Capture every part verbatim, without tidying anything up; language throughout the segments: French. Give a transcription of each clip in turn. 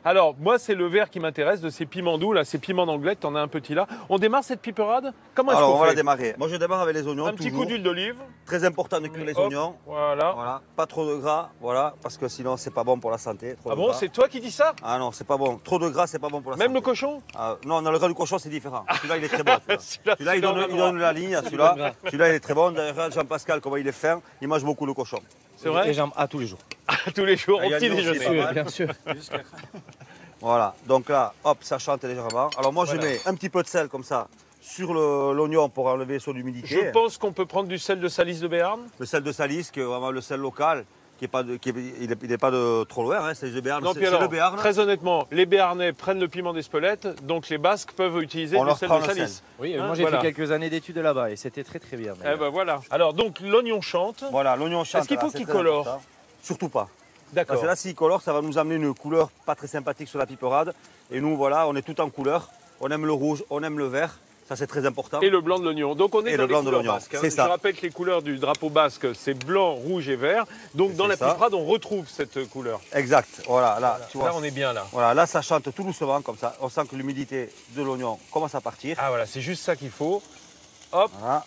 Alors, moi, c'est le vert qui m'intéresse, de ces piments doux, là, ces piments d'Anglet, t'en as un petit là. On démarre cette piperade? Comment est-ce qu'on fait? Alors, on va la démarrer. Moi, je démarre avec les oignons. Un petit toujours. coup d'huile d'olive. Très important de cuire les Hop, oignons. Voilà. Voilà. Pas trop de gras, voilà, parce que sinon, c'est pas bon pour la santé. Trop Ah de bon, gras. c'est toi qui dis ça? Ah non, c'est pas bon. Trop de gras, c'est pas bon pour la Même santé. le cochon? Ah, non, non, le gras du cochon, c'est différent. Celui-là, il est très bon. Celui-là, Celui-là, celui-là, il, c'est donne, dans il le donne la ligne, celui-là. Celui-là, il est très bon. D'ailleurs, Jean-Pascal, comment il est fin, il mange beaucoup le cochon. C'est vrai? Les jambes à tous les jours. Tous les jours, Ah, au il y a petit nous aussi, déjeuner. pas mal. Bien sûr. Voilà, donc là, hop, ça chante légèrement. Alors moi, Voilà. je mets un petit peu de sel comme ça sur le- l'oignon pour enlever son humidité. Je pense qu'on peut prendre du sel de Salis de Béarn. Le sel de Salis, qui est vraiment le sel local, qui est pas de, qui est- il n'est il est pas de trop loin, hein, c'est de Béarn. Non, C'est puis c'est alors, le Béarn. très honnêtement, les Béarnais prennent le piment d'Espelette, donc les Basques peuvent utiliser On du leur sel prend de le Salis. sel. Oui, Hein, moi j'ai voilà. fait quelques années d'études là-bas et c'était très très bien. Eh ben voilà. Alors donc l'oignon chante. Voilà, l'oignon chante. Est-ce qu'il là, faut c'est qu'il très colore? important. Surtout pas. D'accord. Parce que là, s'il colore, ça va nous amener une couleur pas très sympathique sur la piperade. Et nous, voilà, on est tout en couleur. On aime le rouge, on aime le vert. Ça, c'est très important. Et le blanc de l'oignon. Donc on est Et dans le les blanc de couleurs l'oignon, basques, hein. c'est ça. Je rappelle que les couleurs du drapeau basque, c'est blanc, rouge et vert. Donc dans C'est la ça. piperade, on retrouve cette couleur. Exact. Voilà, là, tu vois. Là, on est bien là. Voilà, là, ça chante tout doucement comme ça. On sent que l'humidité de l'oignon commence à partir. Ah voilà, c'est juste ça qu'il faut. Hop. Voilà.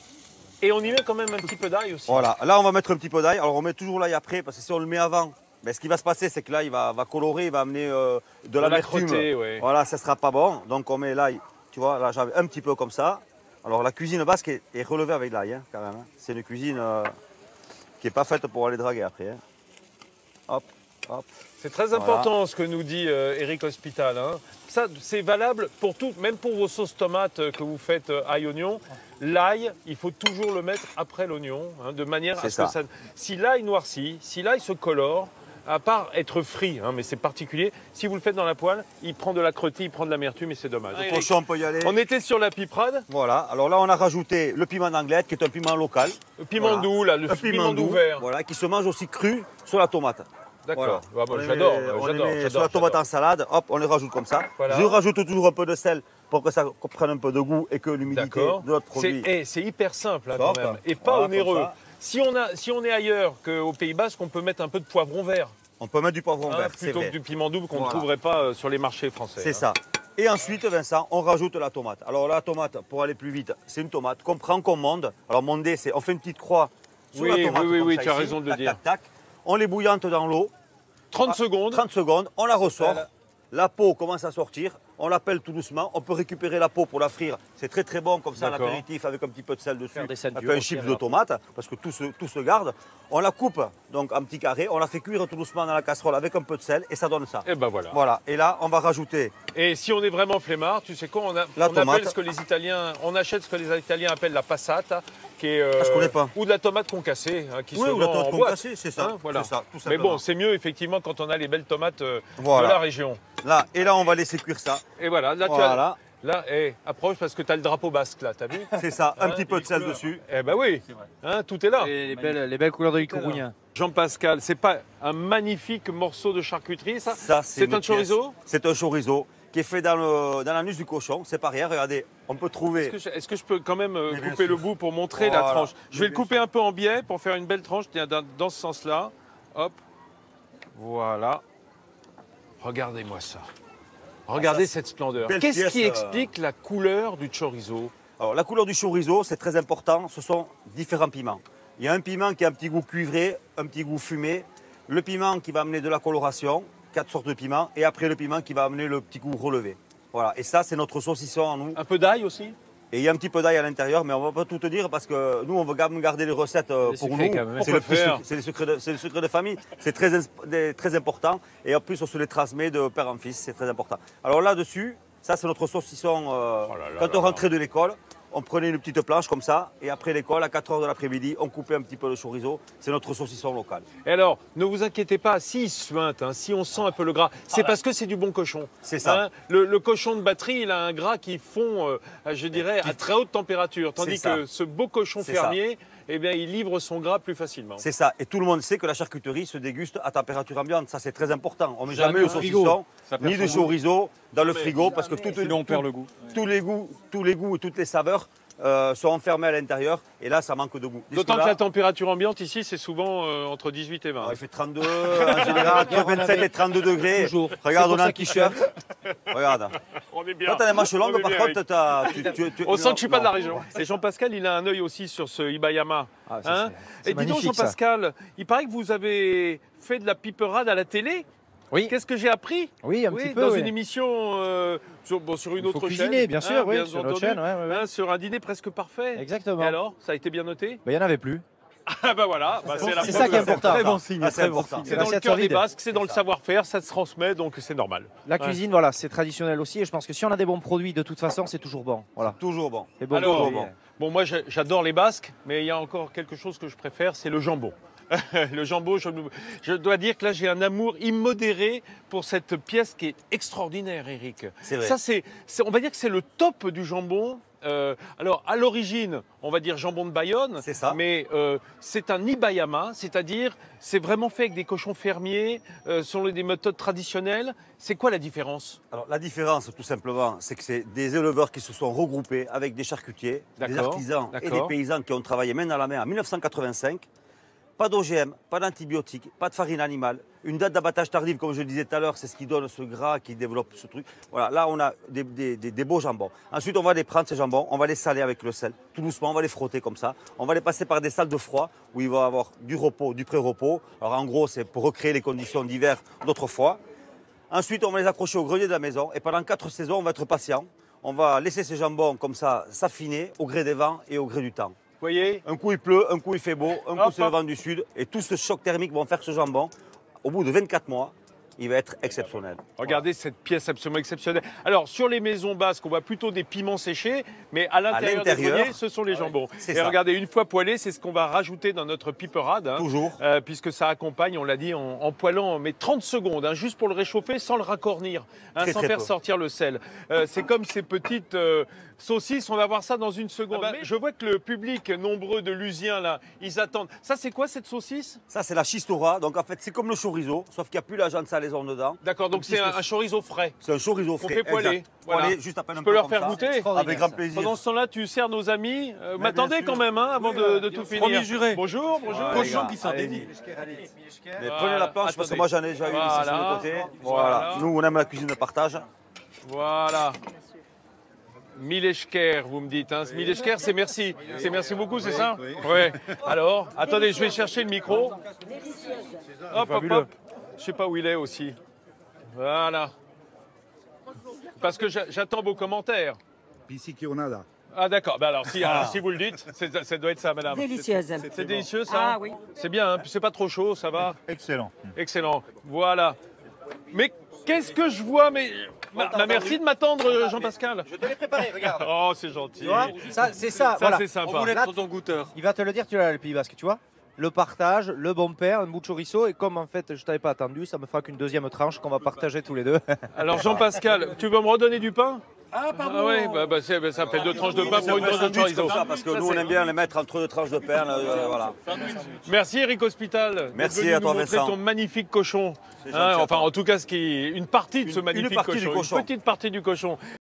Et on y met quand même un petit peu d'ail aussi. Voilà, là on va mettre un petit peu d'ail. Alors on met toujours l'ail après parce que si on le met avant, ben, ce qui va se passer c'est que là il va, va colorer, il va amener euh, de De l'amertume. l'âcreté, ouais. Voilà, ça sera pas bon. Donc on met l'ail, tu vois, là j'avais un petit peu comme ça. Alors la cuisine basque est, est relevée avec l'ail hein, quand même. hein. C'est une cuisine euh, qui n'est pas faite pour aller draguer après. hein. Hop, hop. C'est très Voilà. important ce que nous dit euh, Eric Hospital. hein. Ça, c'est valable pour tout, même pour vos sauces tomates euh, que vous faites euh, ail oignon. L'ail, il faut toujours le mettre après l'oignon, hein, de manière à C'est ce que ça. ça. Si l'ail noircit, si l'ail se colore, à part être frit, hein, mais c'est particulier, si vous le faites dans la poêle, il prend de la crottie, il prend de l'amertume et c'est dommage. Le cochon on peut y aller. On était sur la piperade, Voilà, alors là on a rajouté le piment d'Anglette qui est un piment local. le piment Voilà. doux, là, le Un piment, doux vert. Voilà, qui se mange aussi cru sur la tomate. D'accord. Voilà. Ah, bon, On les j'adore, met- on les j'adore, met j'adore, sur la tomate j'adore. en salade, hop, on les rajoute comme ça. Voilà. Je rajoute toujours un peu de sel pour que ça prenne un peu de goût et que l'humidité D'accord. de notre C'est produit. eh, c'est hyper simple hein, quand Top. même, et pas Voilà, onéreux. comme ça. Si on, a, si on est ailleurs qu'au Pays Basque, on peut mettre un peu de poivron vert. On peut mettre du poivron Hein, vert, c'est plutôt vrai. que du piment doux qu'on ne Voilà. trouverait pas euh, sur les marchés français. C'est hein. ça. Et ensuite, Vincent, on rajoute la tomate. Alors la tomate, pour aller plus vite, c'est une tomate qu'on prend, qu'on monde. Alors monder, c'est on fait une petite croix sur Oui, la tomate. oui, oui, comme oui, ça tu as ici. raison de le Tac, dire. tac, tac. On les bouillante dans l'eau. trente Ah, secondes. trente secondes, on la ressort. Sel. La peau commence à sortir, on la pèle tout doucement. On peut récupérer la peau pour la frire. C'est très très bon comme ça, D'accord. l'apéritif avec un petit peu de sel dessus. Faire des Ça ceintures fait un aussi chips avec de la tomate parce que tout se, tout se garde. On la coupe donc en petits carrés, on la fait cuire tout doucement dans la casserole avec un peu de sel et ça donne ça. Et ben voilà. Voilà, et là on va rajouter Et si on est vraiment flemmard, tu sais quoi, on, a, La on tomate. appelle ce que les Italiens, on achète ce que les Italiens appellent la passata, qui est euh, Ah, je connais pas. ou de la tomate concassée, hein, qui Oui, se ou la vend tomate en boîte. concassée, c'est ça, Hein, voilà. c'est ça, tout Mais simplement. bon, c'est mieux effectivement quand on a les belles tomates euh, Voilà. de la région. là et là on va laisser cuire ça. Et voilà, là tu Voilà. as, là, eh, approche parce que tu as le drapeau basque là, t'as vu? C'est ça, un Hein, petit peu les de sel couleurs. dessus. Eh ben oui, hein, tout est là. Et les, belles, les belles couleurs de l'Icourgna. Jean-Pascal, c'est pas un magnifique morceau de charcuterie ça? Ça, C'est une un chorizo? pièce. C'est un chorizo qui est fait dans le dans l'anus du cochon. C'est pas rien. Regardez, on peut trouver. Est-ce que, je, est-ce que je peux quand même euh, Mais bien couper sûr. le bout pour montrer Voilà. la tranche? Je vais Mais le bien couper sûr. un peu en biais pour faire une belle tranche tiens, dans, dans ce sens-là. Hop. Voilà. Regardez-moi ça. Regardez Ah, ça, cette splendeur. belle Qu'est-ce pièce, qui euh, explique la couleur du chorizo? Alors la couleur du chorizo, c'est très important. Ce sont différents piments. Il y a un piment qui a un petit goût cuivré, un petit goût fumé. Le piment qui va amener de la coloration, quatre sortes de piments, et après le piment qui va amener le petit goût relevé. Voilà. Et ça, c'est notre saucisson en nous. Un peu d'ail aussi? Et il y a un petit peu d'ail à l'intérieur, mais on ne va pas tout te dire parce que nous, on veut quand même garder les recettes euh, Les pour secrets, nous. quand même. C'est le Pourquoi plus- faire c'est les secrets de, c'est les secrets de famille. C'est très, ins- des- très important. Et en plus, on se les transmet de père en fils. C'est très important. Alors là-dessus, ça, c'est notre saucisson. euh, Oh là là quand là on rentrait de l'école, on prenait une petite planche comme ça. Et après l'école, à quatre heures de l'après-midi, on coupait un petit peu le chorizo. C'est notre saucisson local. Et alors, ne vous inquiétez pas, s'il suinte, hein, si on sent un peu le gras, c'est parce que c'est du bon cochon. C'est ça. Hein, le, le cochon de batterie, il a un gras qui fond, euh, je dirais, à très haute température. Tandis C'est ça. que ce beau cochon C'est fermier, eh bien, il livre son gras plus facilement. C'est ça. Et tout le monde sait que la charcuterie se déguste à température ambiante. Ça, c'est très important. On ne met Jamais jamais le au frigo. saucisson, Ça perd ni de son goût. chorizo dans le Jamais. frigo parce que tout, Sinon on tout- perd le goût. tous les goûts, tous les goûts et toutes les saveurs euh, sont enfermés à l'intérieur et là, ça manque de goût. D'autant que là, la température ambiante ici, c'est souvent euh, entre dix-huit et vingt. alors, il fait trente-deux, en général, entre vingt-sept et trente-deux degrés. Toujours. Regarde, C'est on pour a ça un qu'il t-shirt. Regarde. On est bien. Toi, t'as des manches On longues, est par bien, contre, Eric. t'as... tu- tu- tu- On sent que je ne suis pas non, de la non. région. Et Jean-Pascal, il a un œil aussi sur ce Ibayama. Ah, ça, Hein c'est- c'est et dis donc, magnifique, ça. Jean-Pascal, il paraît que vous avez fait de la piperade à la télé. Oui. Qu'est-ce que j'ai appris? Oui, un Oui, petit peu. dans oui. une émission euh, sur, bon, sur une Il faut autre cuisiner, chaîne. bien sûr, oui, sur notre entendu. chaîne, ouais, ouais, ouais. Hein, sur un dîner presque parfait. Exactement. Et alors, ça a été bien noté? Ben, il n'y en avait plus. Ah bah voilà, bah, c'est la C'est preuve ça qui est que- important. Très bon signe, Ah, c'est important. C'est C'est dans le l'assiette cœur des solide. Basques, c'est dans le savoir-faire, ça se transmet, donc c'est normal. La Ouais. cuisine, voilà, c'est traditionnel aussi. Et je pense que si on a des bons produits, de toute façon, c'est toujours bon. Voilà. Toujours bon. Les bons Alors, produits. bon. Bon, moi j'ai- j'adore les Basques, mais il y a encore quelque chose que je préfère, c'est le jambon. Le jambon, je, je dois dire que là j'ai un amour immodéré pour cette pièce qui est extraordinaire, Eric. C'est vrai. Ça, c'est, c'est- on va dire que c'est le top du jambon. Euh, alors, à l'origine, on va dire jambon de Bayonne, C'est ça. mais euh, c'est un Ibayama, c'est-à-dire c'est vraiment fait avec des cochons fermiers, euh, selon des méthodes traditionnelles. C'est quoi la différence? Alors, la différence, tout simplement, c'est que c'est des éleveurs qui se sont regroupés avec des charcutiers, des D'accord, artisans et des d'accord. paysans qui ont travaillé main dans la main en mille neuf cent quatre-vingt-cinq. Pas d'O G M, pas d'antibiotiques, pas de farine animale. Une date d'abattage tardive, comme je le disais tout à l'heure, c'est ce qui donne ce gras, qui développe ce truc. Voilà, là, on a des, des- des- des beaux jambons. Ensuite, on va les prendre, ces jambons, on va les saler avec le sel, tout doucement, on va les frotter comme ça. On va les passer par des salles de froid, où il va y avoir du repos, du pré-repos. Alors, en gros, c'est pour recréer les conditions d'hiver d'autrefois. Ensuite, on va les accrocher au grenier de la maison. Et pendant quatre saisons, on va être patient. On va laisser ces jambons comme ça s'affiner au gré des vents et au gré du temps. Vous voyez? Un coup il pleut, un coup il fait beau, un coup Hop, c'est le hop. vent du sud. Et tout ce choc thermique vont faire ce jambon. Au bout de vingt-quatre mois, il va être exceptionnel. Regardez cette pièce absolument exceptionnelle. Alors, sur les maisons basques, on voit plutôt des piments séchés, mais à l'intérieur des l'intérieur, greniers, ce sont les jambons. c'est Et ça. regardez, une fois poêlé, c'est ce qu'on va rajouter dans notre piperade. hein, Toujours. euh, puisque ça accompagne, on l'a dit, en, en poêlant, mais trente secondes, hein, juste pour le réchauffer sans le raccornir, hein, Très, sans très faire peu. sortir le sel. Euh, c'est comme ces petites euh, saucisses, on va voir ça dans une seconde. Ah bah, Mais je vois que le public nombreux de Lusien, là, ils attendent. Ça, c'est quoi cette saucisse? Ça, c'est la chistora. Donc en fait, c'est comme le chorizo, sauf qu'il n'y a plus l'agent de salaison dedans. D'accord, donc Une c'est un, petite un chorizo frais. C'est un chorizo frais. fait poêler, exact. voilà. Poêler juste à peine un Je peux peu leur comme faire ça. goûter? Avec grand plaisir. Pendant ce temps-là, tu sers nos amis. Euh, Mais M'attendez bien sûr. quand même hein, avant Oui, de, euh, de bien tout sûr. finir. Premier juré. Bonjour, bonjour. Ouais, les gars, qui s'en allez-y. dédient. Mais Voilà. prenez la planche parce que Attendez. moi j'en ai déjà une ici sur Voilà. le côté. Voilà. Voilà. Nous, on aime la cuisine de partage. Voilà. Mileshker, vous me dites. Hein. Mileshker, c'est merci. C'est merci beaucoup, c'est ça? Oui. Alors, attendez, je vais chercher le micro. Hop, hop, hop. Je sais pas où il est aussi. Voilà. Parce que j'a- j'attends vos commentaires. Pisciquionada. Ah d'accord, ben alors si, alors, si vous le dites, c'est- ça doit être ça, madame. Délicieuse. C'est c'est délicieux ça. Ah oui. C'est bien, hein, puis c'est pas trop chaud, ça va. Excellent. Excellent. Voilà. Mais qu'est-ce que je vois, mais bah, bah, merci de m'attendre, euh, Jean-Pascal. Je te l'ai préparé, regarde. Oh, c'est gentil. Tu vois, ça, c'est ça. Ça voilà. c'est sympa. Là, il va te le dire, tu l'as, le Pays Basque, tu vois. Le partage, le bon père, un bout de chorizo. Et comme en fait, je t'avais pas attendu, ça me fera qu'une deuxième tranche qu'on va partager tous les deux. Alors Jean-Pascal, tu veux me redonner du pain? Ah pardon. Ah ouais, bah, bah, c'est- bah, ça fait deux tranches de pain pour une tranche de Sandwich chorizo. comme ça, parce que Ça, nous, on c'est- aime bien les mettre entre deux tranches de pain. là, euh, voilà. Merci Eric Hospital. Merci d'être venu à toi, nous montrer Vincent. ton magnifique cochon. C'est Hein, gentil à enfin, toi. en tout cas, ce qui est une partie de ce Une- une magnifique partie du cochon, cochon. une petite partie du cochon.